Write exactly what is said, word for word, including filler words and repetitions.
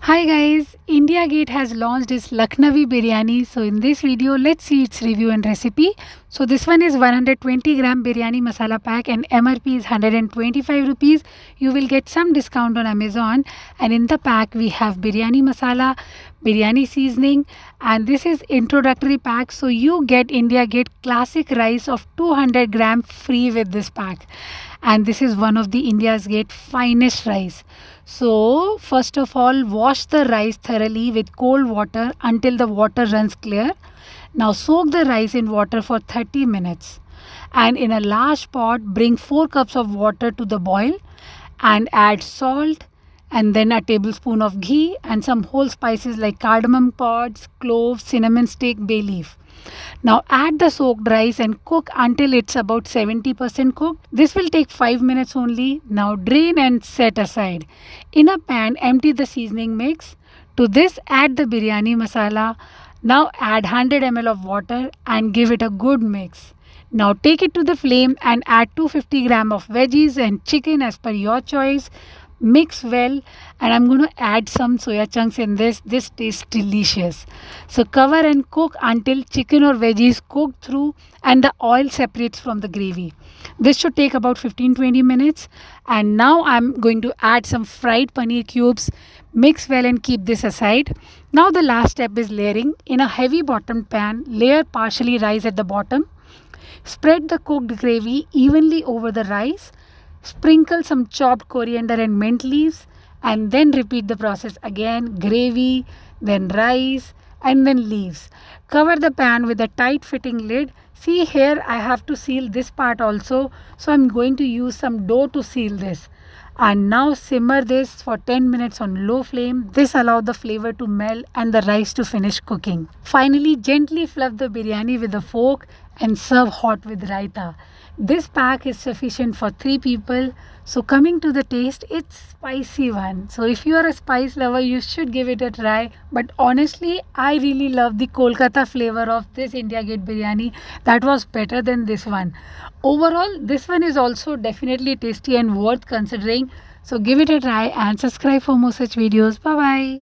Hi guys, India Gate has launched its Lucknowi biryani. So in this video, let's see its review and recipe. So this one is one hundred twenty gram biryani masala pack and M R P is one hundred twenty-five rupees. You will get some discount on Amazon, and in the pack we have biryani masala, biryani seasoning, and this is introductory pack. So you get India Gate classic rice of two hundred gram free with this pack. And this is one of the India's Gate finest rice. So first of all, wash the rice thoroughly with cold water until the water runs clear. Now soak the rice in water for thirty minutes, and in a large pot bring four cups of water to the boil and add salt and then a tablespoon of ghee and some whole spices like cardamom pods, cloves, cinnamon stick, bay leaf. Now add the soaked rice and cook until it's about seventy percent cooked. This will take five minutes only. Now drain and set aside. In a pan, empty the seasoning mix. To this add the biryani masala. Now add one hundred milliliters of water and give it a good mix. Now take it to the flame and add two hundred fifty grams of veggies and chicken as per your choice. Mix well, and I'm going to add some soya chunks in this. This tastes delicious. So cover and cook until chicken or veggies cook through and the oil separates from the gravy. This should take about fifteen to twenty minutes. And now I'm going to add some fried paneer cubes. Mix well and keep this aside. Now the last step is layering. In a heavy bottomed pan, layer partially rice at the bottom. Spread the cooked gravy evenly over the rice. Sprinkle some chopped coriander and mint leaves, and then repeat the process again. Gravy, then rice, and then leaves. Cover the pan with a tight fitting lid. See here, I have to seal this part also, so I'm going to use some dough to seal this. And now simmer this for ten minutes on low flame. This allows the flavor to melt and the rice to finish cooking. Finally, gently fluff the biryani with a fork and serve hot with raita. This pack is sufficient for three people. So coming to the taste, it's spicy one. So if you are a spice lover, you should give it a try. But honestly, I really love the Kolkata flavor of this India Gate biryani. That was better than this one. Overall, this one is also definitely tasty and worth considering. So give it a try and subscribe for more such videos. Bye bye.